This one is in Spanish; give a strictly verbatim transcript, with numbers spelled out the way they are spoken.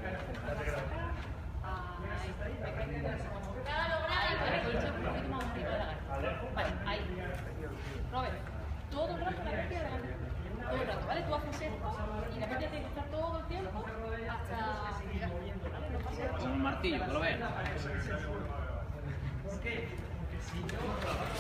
Vale, ahí. Robert, todo el rato la media delante. Todo el rato, ¿vale? Tú haces esto y la media tiene que estar todo el tiempo hasta llegar, ¿vale? No pasa nada. Con un martillo, que lo veas. ¿Por qué? Porque si yo